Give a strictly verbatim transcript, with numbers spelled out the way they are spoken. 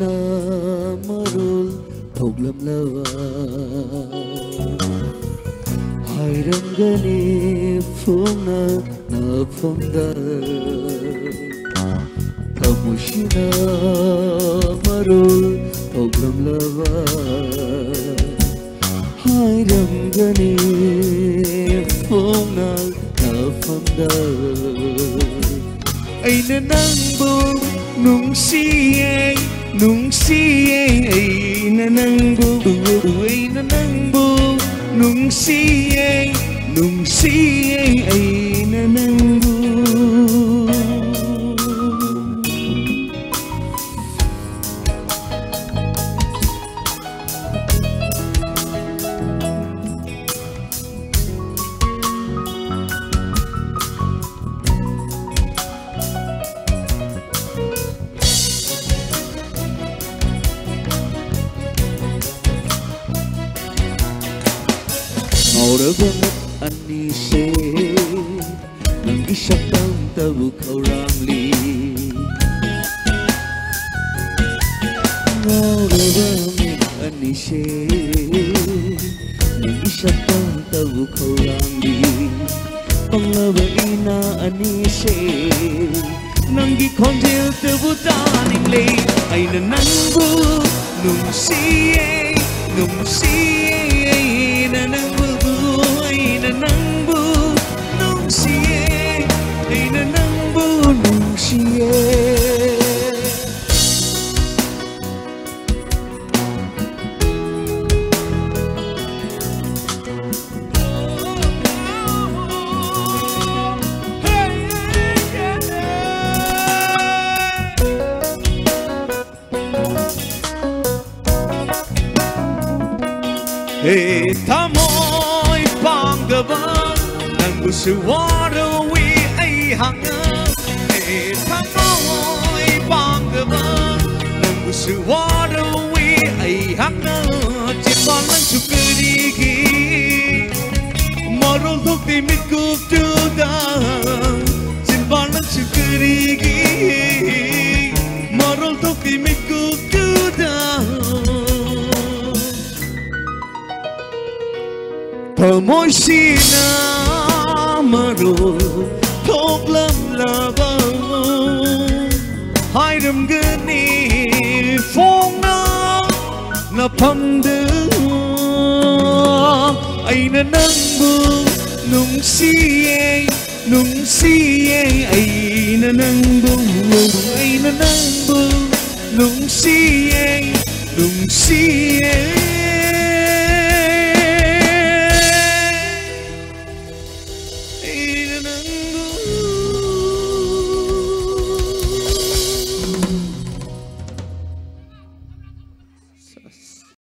na marul thoglam lawa hairangani phona na phonda thamushina marul thoglam lawa hairangani phona na phonda aina nangbu nungsiye nungsiye aina nangbu aina nangbu nungsiye nungsiye aina nangbu Orabangat anise nang isapang tabu kaurangli Orabangat anise nang isapang tabu kaurangli Panglaba ina anise nang gikonjil tabu taning le ay nanangbu nung siye nung siye nanangbu nanangbu nung siye ay nanangbu nung siye Hey, tamoy panggaban nang busuwarawi ay hangang Hey, tamoy panggaban nang busuwarawi ay hangang Jipan lang sukarigi marol thok timit kuptudang Jipan lang sukarigi marol thok timit kuptudang Tamoy sina marul thoglam lava Hairam gani phong na na pamdu Ay nanangbu nung siye nung siye Ay nanangbu ay nanangbu nung siye nung siye